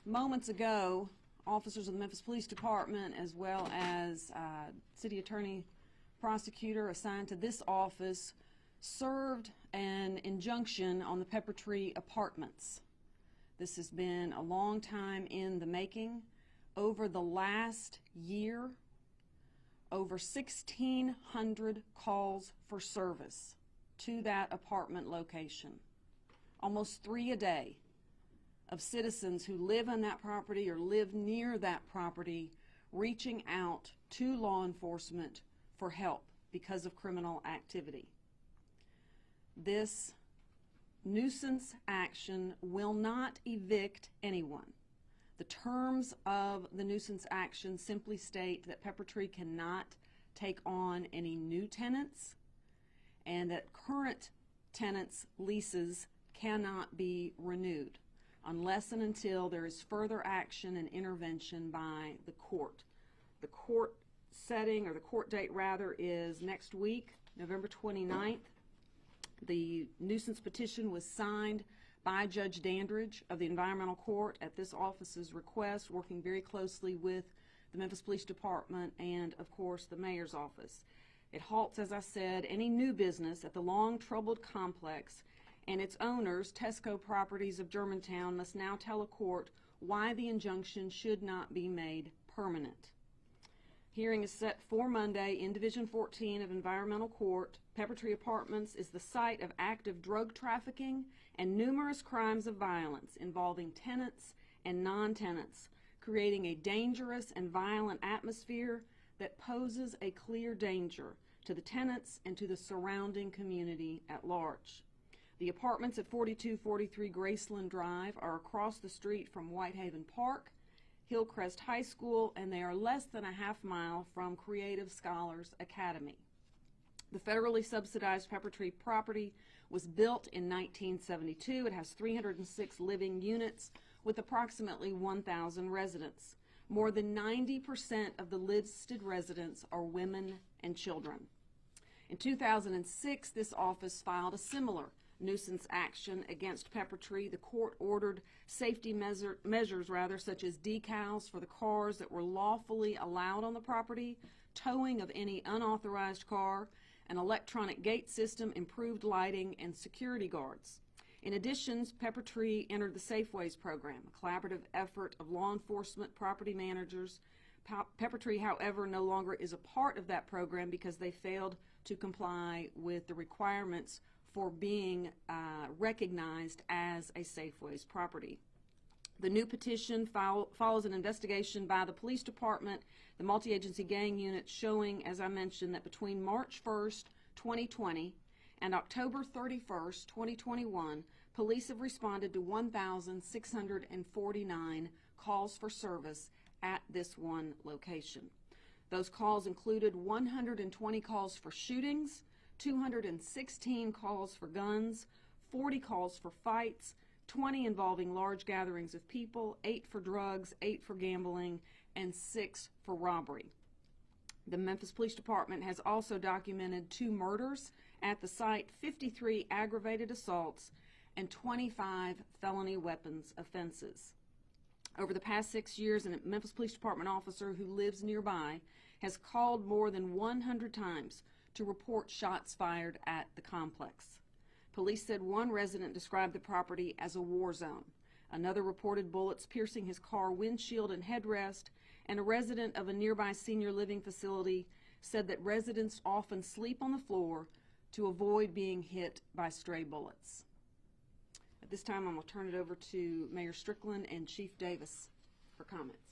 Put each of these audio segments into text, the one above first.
Moments ago, officers of the Memphis Police Department, as well as city attorney prosecutor assigned to this office, served an injunction on the Peppertree Apartments. This has been a long time in the making. Over the last year, over 1,600 calls for service to that apartment location. Almost 3 a day of citizens who live on that property or live near that property reaching out to law enforcement for help because of criminal activity. This nuisance action will not evict anyone. The terms of the nuisance action simply state that Peppertree cannot take on any new tenants and that current tenants' leases cannot be renewed unless and until there is further action and intervention by the court. The court setting, or the court date rather, is next week, November 29th. The nuisance petition was signed by Judge Dandridge of the Environmental Court at this office's request, working very closely with the Memphis Police Department and, of course, the mayor's office. It halts, as I said, any new business at the long-troubled complex, and its owners, Tesco Properties of Germantown, must now tell a court why the injunction should not be made permanent. Hearing is set for Monday in Division 14 of Environmental Court. Peppertree Apartments is the site of active drug trafficking and numerous crimes of violence involving tenants and non-tenants, creating a dangerous and violent atmosphere that poses a clear danger to the tenants and to the surrounding community at large. The apartments at 4243 Graceland Drive are across the street from Whitehaven Park, Hillcrest High School, and they are less than a half-mile from Creative Scholars Academy. The federally subsidized Peppertree property was built in 1972. It has 306 living units with approximately 1,000 residents. More than 90% of the listed residents are women and children. In 2006, this office filed a similar nuisance action against Peppertree. The court ordered safety measures such as decals for the cars that were lawfully allowed on the property, towing of any unauthorized car, an electronic gate system, improved lighting, and security guards. In addition, Peppertree entered the Safeways program, a collaborative effort of law enforcement, property managers. Peppertree, however, no longer is a part of that program because they failed to comply with the requirements for being recognized as a Safeways property. The new petition follows an investigation by the police department, the multi-agency gang unit, showing, as I mentioned, that between March 1st, 2020 and October 31st, 2021, police have responded to 1,649 calls for service at this one location. Those calls included 120 calls for shootings, 216 calls for guns, 40 calls for fights, 20 involving large gatherings of people, 8 for drugs, 8 for gambling, and 6 for robbery. The Memphis Police Department has also documented 2 murders at the site, 53 aggravated assaults, and 25 felony weapons offenses. Over the past 6 years, a Memphis Police Department officer who lives nearby has called more than 100 times to report shots fired at the complex. Police said one resident described the property as a war zone. Another reported bullets piercing his car windshield and headrest, and a resident of a nearby senior living facility said that residents often sleep on the floor to avoid being hit by stray bullets. At this time, I'm going to turn it over to Mayor Strickland and Chief Davis for comments.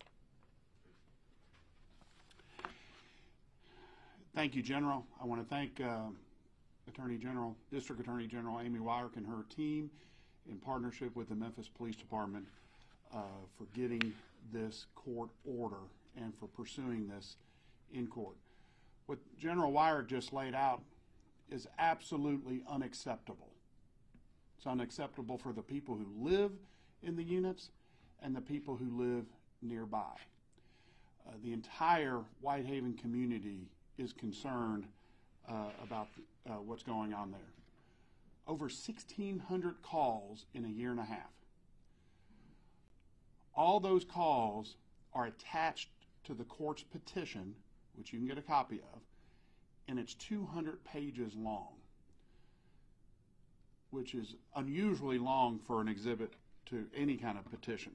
Thank you, General. I want to thank District Attorney General Amy Wyrick and her team in partnership with the Memphis Police Department for getting this court order and for pursuing this in court. What General Wyrick just laid out is absolutely unacceptable. It's unacceptable for the people who live in the units and the people who live nearby. The entire Whitehaven community is concerned about what's going on there. Over 1,600 calls in a year and a half. All those calls are attached to the court's petition, which you can get a copy of, and it's 200 pages long, which is unusually long for an exhibit to any kind of petition.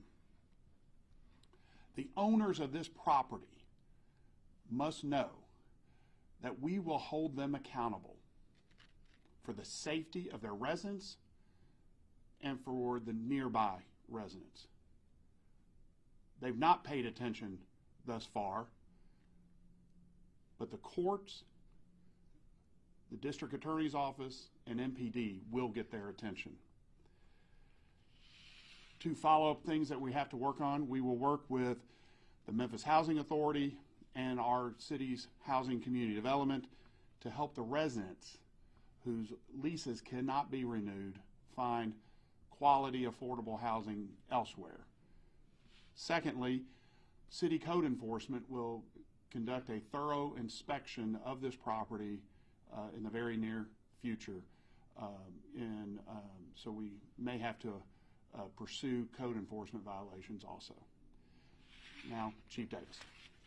The owners of this property must know that we will hold them accountable for the safety of their residents and for the nearby residents. They've not paid attention thus far, but the courts, the district attorney's office, and MPD will get their attention. To follow up things that we have to work on, we will work with the Memphis Housing Authority and our city's housing community development to help the residents whose leases cannot be renewed find quality, affordable housing elsewhere. Secondly, city code enforcement will conduct a thorough inspection of this property in the very near future. So we may have to pursue code enforcement violations also. Now, Chief Davis.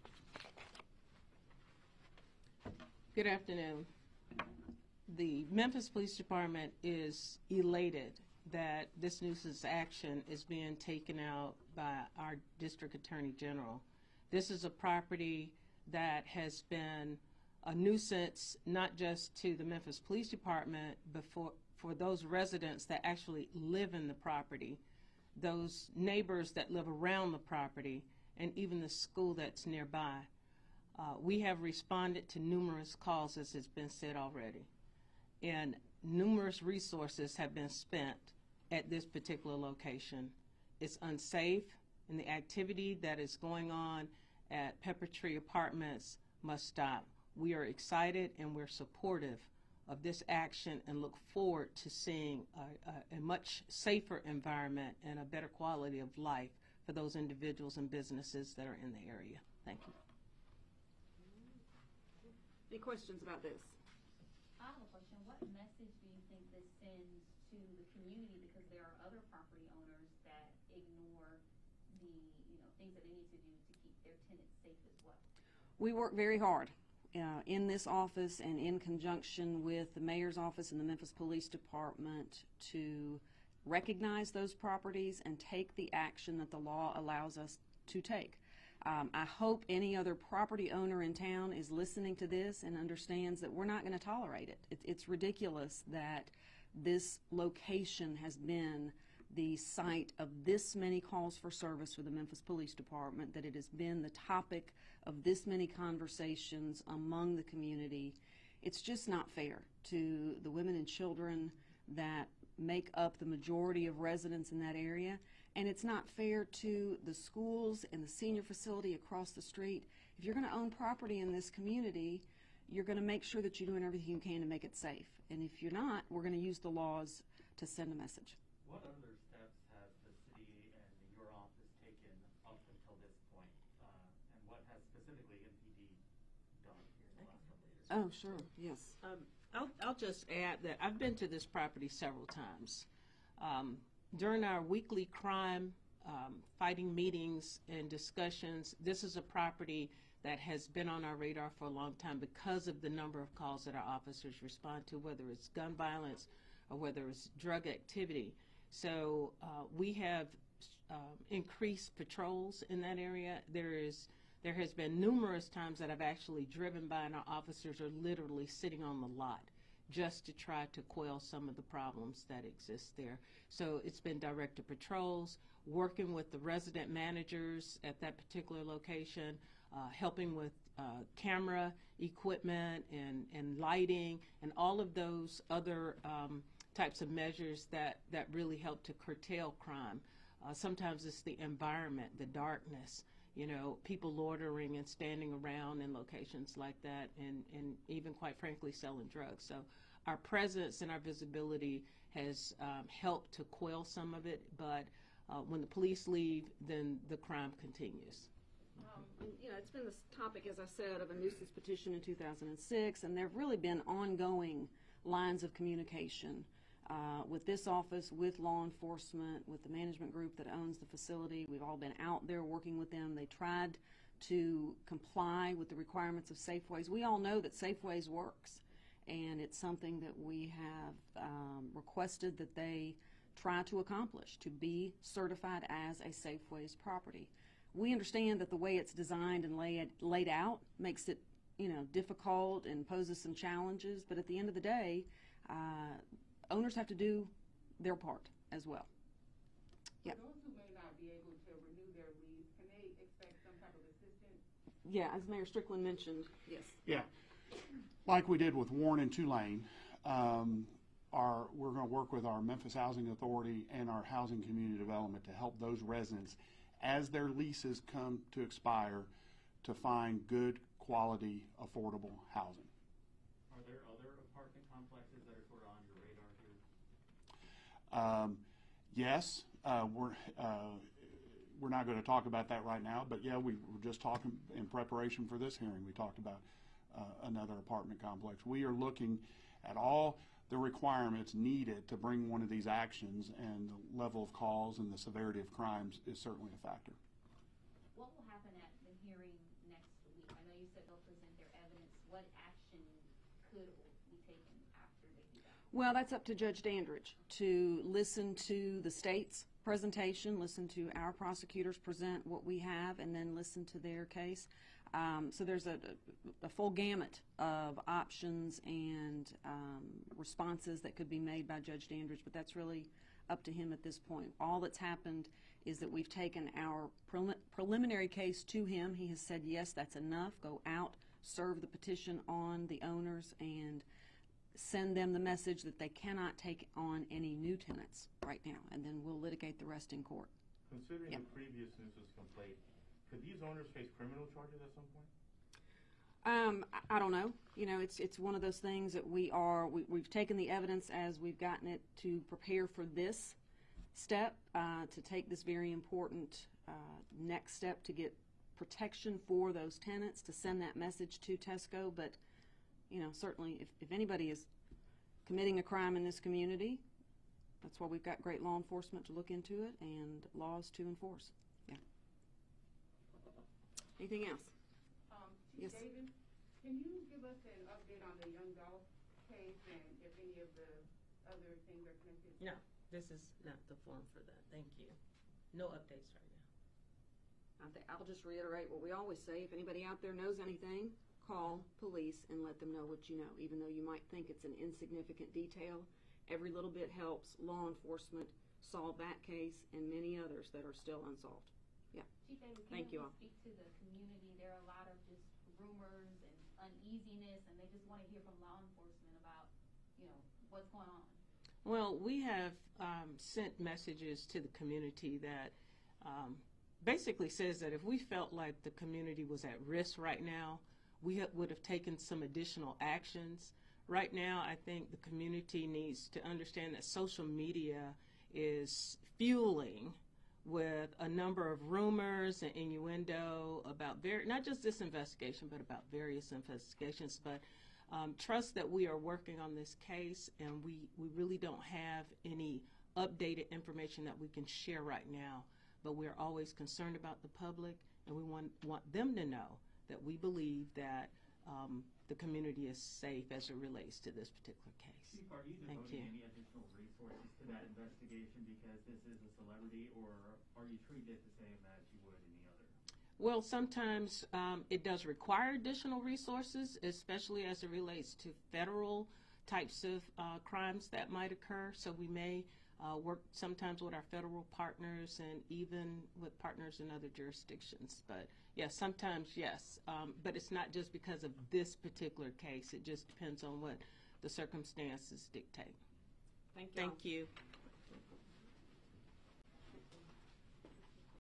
Good afternoon. The Memphis Police Department is elated that this nuisance action is being taken out by our District Attorney General. This is a property that has been a nuisance not just to the Memphis Police Department, but for those residents that actually live in the property, those neighbors that live around the property, and even the school that's nearby. We have responded to numerous calls, as has been said already, and numerous resources have been spent at this particular location. It's unsafe, and the activity that is going on at Peppertree Apartments must stop. We are excited and we're supportive of this action and look forward to seeing a much safer environment and a better quality of life for those individuals and businesses that are in the area. Thank you. Any questions about this? I have a question. What message do you think this sends to the community, because there are other property owners that ignore the things that they need to do to keep their tenants safe as well? We work very hard in this office and in conjunction with the mayor's office and the Memphis Police Department to recognize those properties and take the action that the law allows us to take. I hope any other property owner in town is listening to this and understands that we're not going to tolerate it. It's ridiculous that this location has been the site of this many calls for service for the Memphis Police Department, that it has been the topic of this many conversations among the community. It's just not fair to the women and children that make up the majority of residents in that area. And it's not fair to the schools and the senior facility across the street. If you're going to own property in this community, you're going to make sure that you're doing everything you can to make it safe. And if you're not, we're going to use the laws to send a message. What other steps has the city and your office taken up until this point? And what has specifically MPD done here in the last couple of years? Oh, sure, yes. I'll just add that I've been to this property several times. During our weekly crime fighting meetings and discussions, this is a property that has been on our radar for a long time because of the number of calls that our officers respond to, whether it's gun violence or whether it's drug activity. So we have increased patrols in that area. There has been numerous times that I've actually driven by and our officers are literally sitting on the lot just to try to quell some of the problems that exist there. So it's been directed patrols, working with the resident managers at that particular location, helping with camera equipment and lighting and all of those other types of measures that really help to curtail crime. Sometimes it's the environment, the darkness, people loitering and standing around in locations like that, and even quite frankly selling drugs. So our presence and our visibility has helped to quell some of it, but when the police leave, then the crime continues. It's been this topic, as I said, of a nuisance petition in 2006, and there have really been ongoing lines of communication with this office, with law enforcement, with the management group that owns the facility. We've all been out there working with them. They tried to comply with the requirements of Safeways. We all know that Safeways works, and it's something that we have requested that they try to accomplish, to be certified as a Safeways property. We understand that the way it's designed and laid out makes it, difficult and poses some challenges, but at the end of the day, owners have to do their part as well. Yep. For those who may not be able to renew their lease, can they expect some type of assistance? Yeah, as Mayor Strickland mentioned, yes. Yeah, like we did with Warren and Tulane, we're going to work with our Memphis Housing Authority and our Housing Community Development to help those residents as their leases come to expire to find good quality, affordable housing. Are there other apartment complexes that are sort of on your radar here? Yes, we're not going to talk about that right now, but yeah, we were just talking in preparation for this hearing. We talked about another apartment complex. We are looking at all the requirements needed to bring one of these actions, and the level of calls and the severity of crimes is certainly a factor. What will happen at the hearing next week? I know you said they'll present their evidence. What action could be taken after they do that? Well, that's up to Judge Dandridge to listen to the state's presentation, listen to our prosecutors present what we have, and then listen to their case. So there's a full gamut of options and responses that could be made by Judge Dandridge, but that's really up to him at this point. All that's happened is that we've taken our preliminary case to him. He has said, yes, that's enough. Go out, serve the petition on the owners, and send them the message that they cannot take on any new tenants right now, and then we'll litigate the rest in court. Considering Yep. the previous nuisance complaint, could these owners face criminal charges at some point? I don't know. It's one of those things that we've taken the evidence as we've gotten it to prepare for this step, to take this very important next step to get protection for those tenants, to send that message to Tesco. But certainly if anybody is committing a crime in this community, that's why we've got great law enforcement to look into it and laws to enforce. Yeah. Anything else? Chief Yes. Davis, can you give us an update on the Young Golf case and if any of the other things are connected? No, this is not the forum for that. Thank you. No updates right now. I'll just reiterate what we always say. If anybody out there knows anything, call police and let them know what you know. Even though you might think it's an insignificant detail, every little bit helps law enforcement solve that case and many others that are still unsolved. Yeah. Chief Davis, Thank you all. speak to the community? There are a lot of just rumors and uneasiness, and they just want to hear from law enforcement about, what's going on. Well, we have sent messages to the community that basically says that if we felt like the community was at risk right now, we would have taken some additional actions. Right now, I think the community needs to understand that social media is fueling with a number of rumors and innuendo about not just this investigation, but about various investigations. But trust that we are working on this case, and we really don't have any updated information that we can share right now. But we're always concerned about the public, and we want them to know that we believe that the community is safe as it relates to this particular case. Chief, are you Thank devoting you. any additional resources to that investigation because this is a celebrity, or are you treating it the same as you would any other? Well, sometimes it does require additional resources, especially as it relates to federal types of crimes that might occur. So we may work sometimes with our federal partners and even with partners in other jurisdictions. But yes, sometimes yes. But it's not just because of this particular case. It just depends on what the circumstances dictate. Thank you. Thank you.